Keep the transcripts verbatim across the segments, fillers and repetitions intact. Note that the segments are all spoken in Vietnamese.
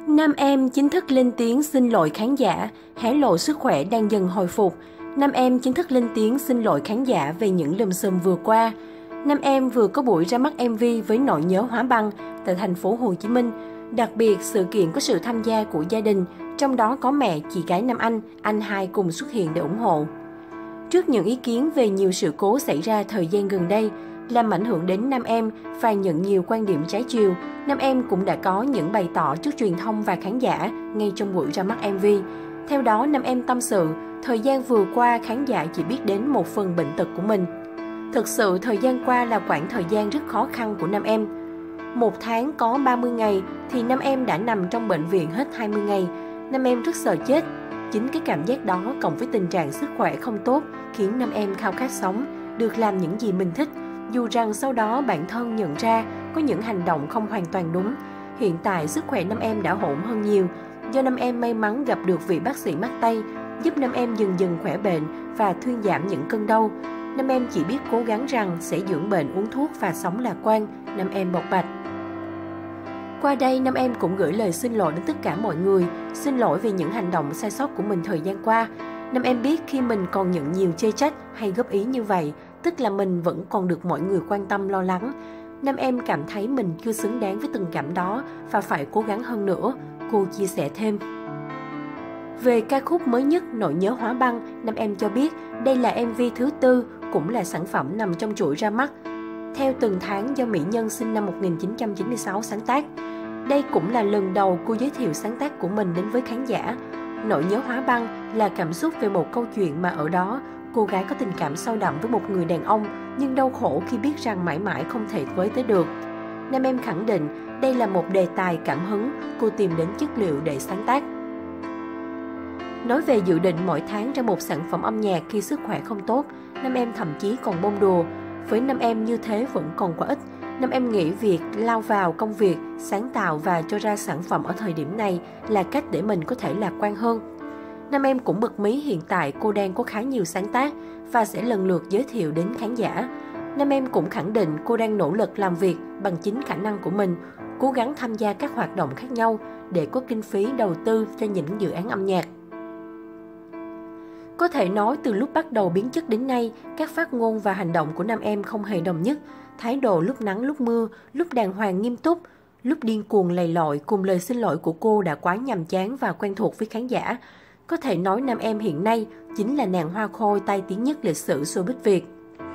Nam em chính thức lên tiếng xin lỗi khán giả, hé lộ sức khỏe đang dần hồi phục. Nam em chính thức lên tiếng xin lỗi khán giả về những lùm xùm vừa qua. Nam em vừa có buổi ra mắt em vê với Nỗi nhớ hóa băng tại thành phố Hồ Chí Minh. Đặc biệt, sự kiện có sự tham gia của gia đình, trong đó có mẹ, chị gái Nam Anh, anh hai cùng xuất hiện để ủng hộ. Trước những ý kiến về nhiều sự cố xảy ra thời gian gần đây, làm ảnh hưởng đến Nam em và nhận nhiều quan điểm trái chiều, Nam em cũng đã có những bày tỏ trước truyền thông và khán giả ngay trong buổi ra mắt em vê. Theo đó, Nam em tâm sự, thời gian vừa qua khán giả chỉ biết đến một phần bệnh tật của mình. Thực sự, thời gian qua là quãng thời gian rất khó khăn của Nam em. Một tháng có ba mươi ngày thì Nam em đã nằm trong bệnh viện hết hai mươi ngày. Nam em rất sợ chết. Chính cái cảm giác đó cộng với tình trạng sức khỏe không tốt khiến Nam em khao khát sống, được làm những gì mình thích. Dù rằng sau đó bản thân nhận ra có những hành động không hoàn toàn đúng. Hiện tại sức khỏe Nam em đã ổn hơn nhiều. Do Nam em may mắn gặp được vị bác sĩ mắt Tây, giúp Nam em dần dần khỏe bệnh và thuyên giảm những cơn đau. Nam em chỉ biết cố gắng rằng sẽ dưỡng bệnh, uống thuốc và sống lạc quan, Nam em bộc bạch. Qua đây, Nam em cũng gửi lời xin lỗi đến tất cả mọi người, xin lỗi vì những hành động sai sót của mình thời gian qua. Nam em biết khi mình còn nhận nhiều chê trách hay góp ý như vậy, tức là mình vẫn còn được mọi người quan tâm lo lắng. Nam em cảm thấy mình chưa xứng đáng với tình cảm đó và phải cố gắng hơn nữa, cô chia sẻ thêm. Về ca khúc mới nhất Nỗi nhớ hóa băng, Nam em cho biết đây là em vê thứ tư, cũng là sản phẩm nằm trong chuỗi ra mắt theo từng tháng do mỹ nhân sinh năm một nghìn chín trăm chín mươi sáu sáng tác. Đây cũng là lần đầu cô giới thiệu sáng tác của mình đến với khán giả. Nỗi nhớ hóa băng là cảm xúc về một câu chuyện mà ở đó cô gái có tình cảm sâu đậm với một người đàn ông nhưng đau khổ khi biết rằng mãi mãi không thể với tới được. Nam em khẳng định đây là một đề tài cảm hứng, cô tìm đến chất liệu để sáng tác. Nói về dự định mỗi tháng ra một sản phẩm âm nhạc khi sức khỏe không tốt, Nam em thậm chí còn bông đùa. Với Nam em như thế vẫn còn quá ít. Nam em nghĩ việc lao vào công việc, sáng tạo và cho ra sản phẩm ở thời điểm này là cách để mình có thể lạc quan hơn. Nam em cũng bật mí hiện tại cô đang có khá nhiều sáng tác và sẽ lần lượt giới thiệu đến khán giả. Nam em cũng khẳng định cô đang nỗ lực làm việc bằng chính khả năng của mình, cố gắng tham gia các hoạt động khác nhau để có kinh phí đầu tư cho những dự án âm nhạc. Có thể nói từ lúc bắt đầu biến chất đến nay, các phát ngôn và hành động của Nam em không hề đồng nhất. Thái độ lúc nắng lúc mưa, lúc đàng hoàng nghiêm túc, lúc điên cuồng lầy lội cùng lời xin lỗi của cô đã quá nhàm chán và quen thuộc với khán giả. Có thể nói Nam em hiện nay chính là nàng hoa khôi tai tiếng nhất lịch sử showbiz Việt.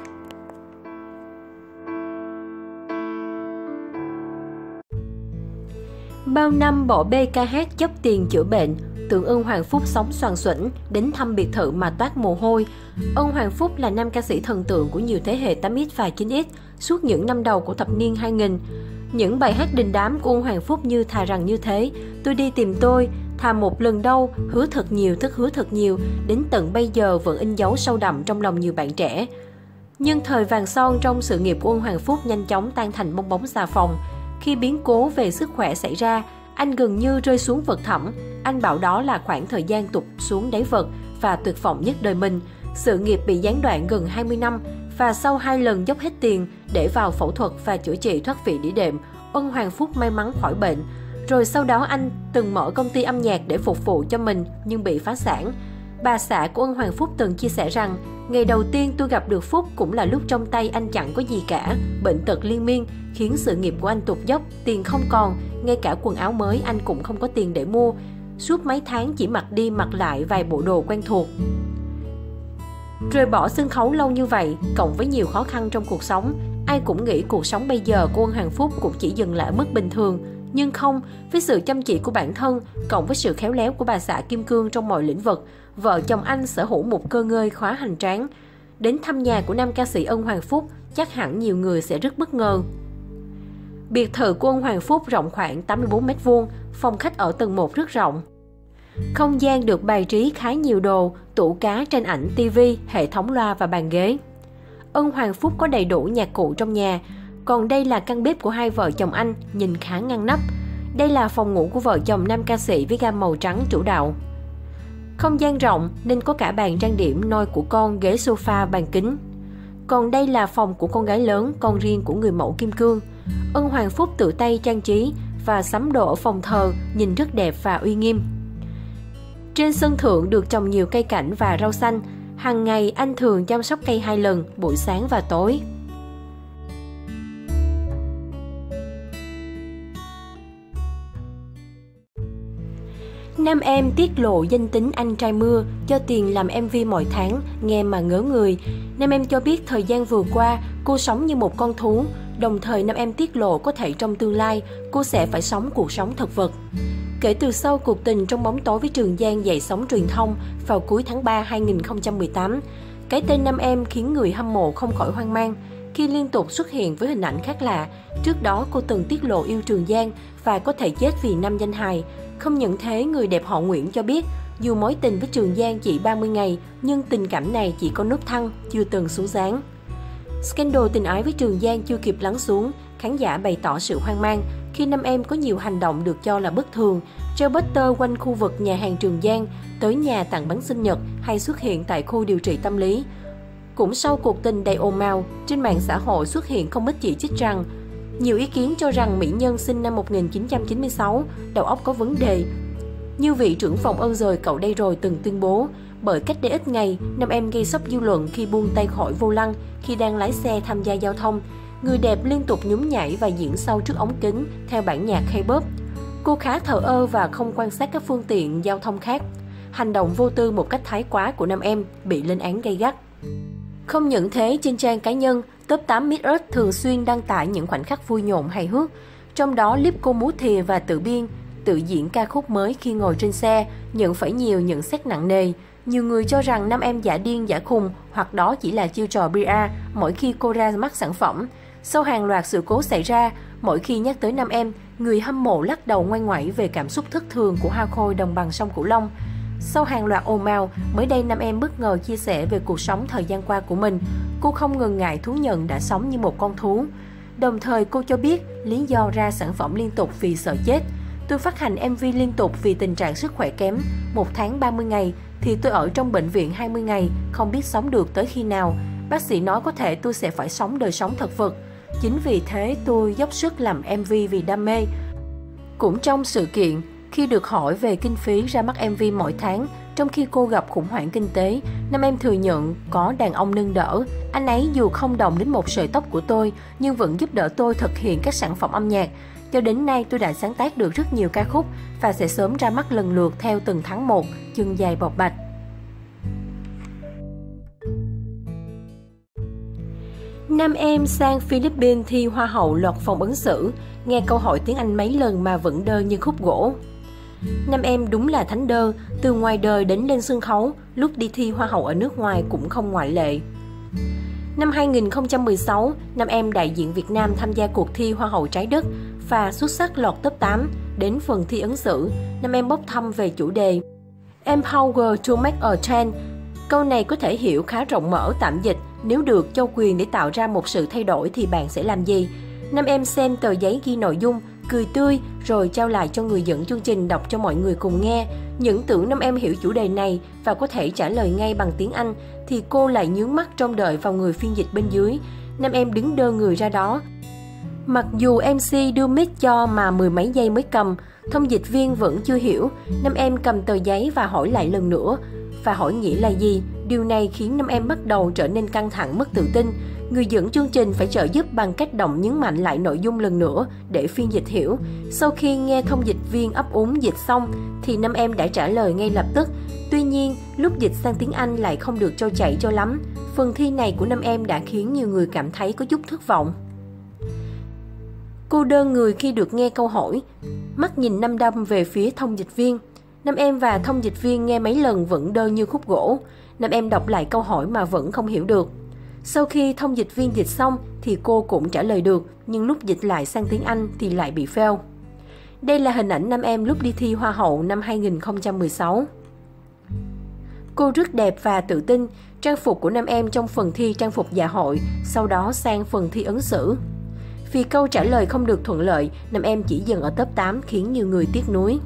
Bao năm bỏ bê ca hát chấp tiền chữa bệnh, tưởng Ân Hoàng Phúc sống xoàn xuẩn, đến thăm biệt thự mà toát mồ hôi. Ân Hoàng Phúc là nam ca sĩ thần tượng của nhiều thế hệ tám x và chín x suốt những năm đầu của thập niên hai nghìn. Những bài hát đình đám của Ân Hoàng Phúc như Thà rằng như thế, Tôi đi tìm tôi, Thà một lần đâu, Hứa thật nhiều thức hứa thật nhiều, đến tận bây giờ vẫn in dấu sâu đậm trong lòng nhiều bạn trẻ. Nhưng thời vàng son trong sự nghiệp của Ân Hoàng Phúc nhanh chóng tan thành bong bóng xà phòng. Khi biến cố về sức khỏe xảy ra, anh gần như rơi xuống vực thẳm. Anh bảo đó là khoảng thời gian tụt xuống đáy vực và tuyệt vọng nhất đời mình. Sự nghiệp bị gián đoạn gần hai mươi năm và sau hai lần dốc hết tiền để vào phẫu thuật và chữa trị thoát vị đĩa đệm, Ân Hoàng Phúc may mắn khỏi bệnh. Rồi sau đó anh từng mở công ty âm nhạc để phục vụ cho mình nhưng bị phá sản. Bà xã của Ân Hoàng Phúc từng chia sẻ rằng, ngày đầu tiên tôi gặp được Phúc cũng là lúc trong tay anh chẳng có gì cả, bệnh tật liên miên khiến sự nghiệp của anh tụt dốc, tiền không còn, ngay cả quần áo mới anh cũng không có tiền để mua. Suốt mấy tháng chỉ mặc đi mặc lại vài bộ đồ quen thuộc. Rời bỏ sân khấu lâu như vậy, cộng với nhiều khó khăn trong cuộc sống, ai cũng nghĩ cuộc sống bây giờ của Ân Hoàng Phúc cũng chỉ dừng lại ở mức bình thường. Nhưng không, với sự chăm chỉ của bản thân, cộng với sự khéo léo của bà xã Kim Cương trong mọi lĩnh vực, vợ chồng anh sở hữu một cơ ngơi khá hoành tráng. Đến thăm nhà của nam ca sĩ Ân Hoàng Phúc, chắc hẳn nhiều người sẽ rất bất ngờ. Biệt thự của Ân Hoàng Phúc rộng khoảng tám mươi bốn mét vuông, phòng khách ở tầng một rất rộng. Không gian được bày trí khá nhiều đồ, tủ cá, tranh ảnh, tivi, hệ thống loa và bàn ghế. Ân Hoàng Phúc có đầy đủ nhạc cụ trong nhà, còn đây là căn bếp của hai vợ chồng anh, nhìn khá ngăn nắp. Đây là phòng ngủ của vợ chồng nam ca sĩ với gam màu trắng chủ đạo. Không gian rộng nên có cả bàn trang điểm, nôi của con, ghế sofa, bàn kính. Còn đây là phòng của con gái lớn, con riêng của người mẫu Kim Cương. Ân Hoàng Phúc tự tay trang trí và sắm đồ ở phòng thờ nhìn rất đẹp và uy nghiêm. Trên sân thượng được trồng nhiều cây cảnh và rau xanh. Hàng ngày anh thường chăm sóc cây hai lần, buổi sáng và tối. Nam em tiết lộ danh tính anh trai mưa, cho tiền làm em vê mọi tháng, nghe mà ngớ người. Nam em cho biết thời gian vừa qua, cô sống như một con thú. Đồng thời Nam em tiết lộ có thể trong tương lai, cô sẽ phải sống cuộc sống thực vật. Kể từ sau cuộc tình trong bóng tối với Trường Giang dậy sóng truyền thông vào cuối tháng ba hai nghìn không trăm mười tám, cái tên Nam em khiến người hâm mộ không khỏi hoang mang khi liên tục xuất hiện với hình ảnh khác lạ. Trước đó cô từng tiết lộ yêu Trường Giang và có thể chết vì nam danh hài. Không những thế, người đẹp họ Nguyễn cho biết dù mối tình với Trường Giang chỉ ba mươi ngày, nhưng tình cảm này chỉ có nốt thăng, chưa từng xuống dáng. Scandal tình ái với Trường Giang chưa kịp lắng xuống, khán giả bày tỏ sự hoang mang khi Nam em có nhiều hành động được cho là bất thường, treo poster quanh khu vực nhà hàng Trường Giang, tới nhà tặng bánh sinh nhật hay xuất hiện tại khu điều trị tâm lý. Cũng sau cuộc tình đầy ồn ào, trên mạng xã hội xuất hiện không ít chỉ trích rằng nhiều ý kiến cho rằng mỹ nhân sinh năm một nghìn chín trăm chín mươi sáu, đầu óc có vấn đề. Như vị trưởng phòng ơn rời cậu đây rồi từng tuyên bố, bởi cách đây ít ngày, Nam em gây sốc dư luận khi buông tay khỏi vô lăng khi đang lái xe tham gia giao thông. Người đẹp liên tục nhún nhảy và diễn sâu trước ống kính theo bản nhạc K-pop. Cô khá thờ ơ và không quan sát các phương tiện giao thông khác. Hành động vô tư một cách thái quá của Nam em bị lên án gay gắt. Không những thế, trên trang cá nhân, top tám Miss Earth thường xuyên đăng tải những khoảnh khắc vui nhộn hài hước. Trong đó, clip cô múa thìa và tự biên, tự diễn ca khúc mới khi ngồi trên xe, nhận phải nhiều nhận xét nặng nề. Nhiều người cho rằng Nam em giả điên giả khùng hoặc đó chỉ là chiêu trò pê e mỗi khi cô ra mắt sản phẩm. Sau hàng loạt sự cố xảy ra, mỗi khi nhắc tới Nam em, người hâm mộ lắc đầu ngoan ngoãy về cảm xúc thất thường của hoa khôi đồng bằng sông Cửu Long. Sau hàng loạt ồn ào, mới đây Nam em bất ngờ chia sẻ về cuộc sống thời gian qua của mình. Cô không ngần ngại thú nhận đã sống như một con thú. Đồng thời cô cho biết lý do ra sản phẩm liên tục vì sợ chết. Tôi phát hành em vê liên tục vì tình trạng sức khỏe kém. Một tháng ba mươi ngày thì tôi ở trong bệnh viện hai mươi ngày, không biết sống được tới khi nào. Bác sĩ nói có thể tôi sẽ phải sống đời sống thật vật. Chính vì thế tôi dốc sức làm em vê vì đam mê. Cũng trong sự kiện, khi được hỏi về kinh phí ra mắt em vê mỗi tháng, trong khi cô gặp khủng hoảng kinh tế, Nam em thừa nhận có đàn ông nâng đỡ. Anh ấy dù không đồng đến một sợi tóc của tôi, nhưng vẫn giúp đỡ tôi thực hiện các sản phẩm âm nhạc. Cho đến nay tôi đã sáng tác được rất nhiều ca khúc và sẽ sớm ra mắt lần lượt theo từng tháng một, chân dài bộc bạch. Nam em sang Philippines thi Hoa hậu lọt vòng ứng xử, nghe câu hỏi tiếng Anh mấy lần mà vẫn đơ như khúc gỗ. Nam em đúng là thánh đơ, từ ngoài đời đến lên sân khấu, lúc đi thi Hoa hậu ở nước ngoài cũng không ngoại lệ. Năm hai nghìn không trăm mười sáu, Nam em đại diện Việt Nam tham gia cuộc thi Hoa hậu Trái đất và xuất sắc lọt top tám. Đến phần thi ứng xử, Nam em bốc thăm về chủ đề Empower to make a change. Câu này có thể hiểu khá rộng mở, tạm dịch, nếu được cho quyền để tạo ra một sự thay đổi thì bạn sẽ làm gì? Nam em xem tờ giấy ghi nội dung, cười tươi rồi trao lại cho người dẫn chương trình đọc cho mọi người cùng nghe. Những tưởng Nam em hiểu chủ đề này và có thể trả lời ngay bằng tiếng Anh thì cô lại nhướng mắt trông đợi vào người phiên dịch bên dưới. Nam em đứng đơ người ra đó. Mặc dù em xê đưa mic cho mà mười mấy giây mới cầm, thông dịch viên vẫn chưa hiểu. Nam em cầm tờ giấy và hỏi lại lần nữa. Và hỏi nghĩa là gì? Điều này khiến Nam em bắt đầu trở nên căng thẳng, mất tự tin. Người dẫn chương trình phải trợ giúp bằng cách động nhấn mạnh lại nội dung lần nữa để phiên dịch hiểu. Sau khi nghe thông dịch viên ấp úng dịch xong thì Nam em đã trả lời ngay lập tức. Tuy nhiên, lúc dịch sang tiếng Anh lại không được trôi chảy cho lắm. Phần thi này của Nam em đã khiến nhiều người cảm thấy có chút thất vọng. Cô đơn người khi được nghe câu hỏi, mắt nhìn đăm đăm về phía thông dịch viên. Nam em và thông dịch viên nghe mấy lần vẫn đơ như khúc gỗ. Nam em đọc lại câu hỏi mà vẫn không hiểu được. Sau khi thông dịch viên dịch xong thì cô cũng trả lời được, nhưng lúc dịch lại sang tiếng Anh thì lại bị fail. Đây là hình ảnh Nam em lúc đi thi Hoa hậu năm hai nghìn không trăm mười sáu. Cô rất đẹp và tự tin. Trang phục của Nam em trong phần thi trang phục dạ hội, sau đó sang phần thi ứng xử. Vì câu trả lời không được thuận lợi, Nam em chỉ dừng ở top tám khiến nhiều người tiếc nuối.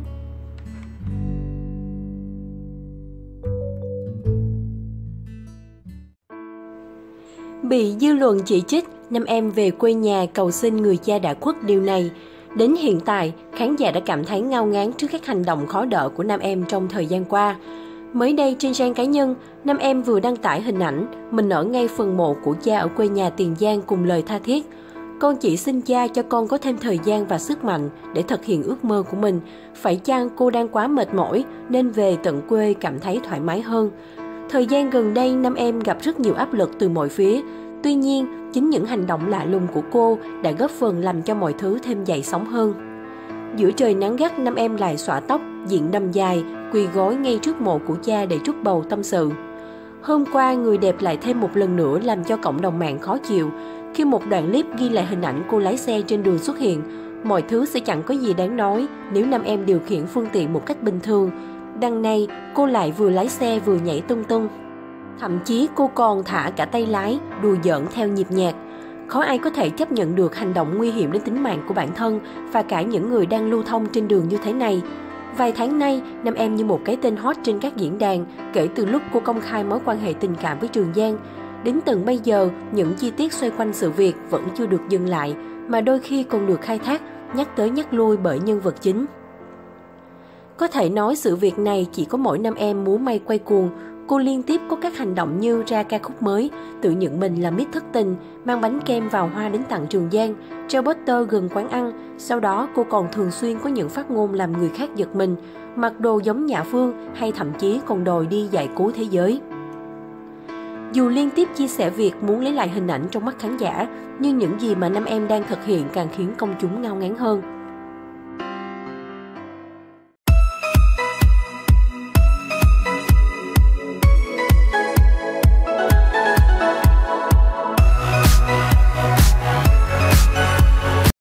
Bị dư luận chỉ trích, Nam em về quê nhà cầu xin người cha đã khuất điều này. Đến hiện tại, khán giả đã cảm thấy ngao ngán trước các hành động khó đỡ của nam em trong thời gian qua. Mới đây trên trang cá nhân, nam em vừa đăng tải hình ảnh mình ở ngay phần mộ của cha ở quê nhà Tiền Giang cùng lời tha thiết. Con chỉ xin cha cho con có thêm thời gian và sức mạnh để thực hiện ước mơ của mình. Phải chăng cô đang quá mệt mỏi nên về tận quê cảm thấy thoải mái hơn? Thời gian gần đây, nam em gặp rất nhiều áp lực từ mọi phía. Tuy nhiên, chính những hành động lạ lùng của cô đã góp phần làm cho mọi thứ thêm dậy sóng hơn. Giữa trời nắng gắt, nam em lại xõa tóc, diện đầm dài, quỳ gối ngay trước mộ của cha để trút bầu tâm sự. Hôm qua, người đẹp lại thêm một lần nữa làm cho cộng đồng mạng khó chịu. Khi một đoạn clip ghi lại hình ảnh cô lái xe trên đường xuất hiện, mọi thứ sẽ chẳng có gì đáng nói nếu nam em điều khiển phương tiện một cách bình thường. Đằng này, cô lại vừa lái xe vừa nhảy tung tung. Thậm chí cô còn thả cả tay lái, đùa giỡn theo nhịp nhạc. Khó ai có thể chấp nhận được hành động nguy hiểm đến tính mạng của bản thân và cả những người đang lưu thông trên đường như thế này. Vài tháng nay, nam em như một cái tên hot trên các diễn đàn kể từ lúc cô công khai mối quan hệ tình cảm với Trường Giang. Đến tận bây giờ, những chi tiết xoay quanh sự việc vẫn chưa được dừng lại, mà đôi khi còn được khai thác, nhắc tới nhắc lui bởi nhân vật chính. Có thể nói sự việc này chỉ có mỗi nam em múa may quay cuồng. Cô liên tiếp có các hành động như ra ca khúc mới, tự nhận mình là Miss thất tình, mang bánh kem vào hoa đến tặng Trường Giang, treo poster gần quán ăn. Sau đó cô còn thường xuyên có những phát ngôn làm người khác giật mình, mặc đồ giống Nhã Phương hay thậm chí còn đòi đi giải cứu thế giới. Dù liên tiếp chia sẻ việc muốn lấy lại hình ảnh trong mắt khán giả, nhưng những gì mà nam em đang thực hiện càng khiến công chúng ngao ngán hơn.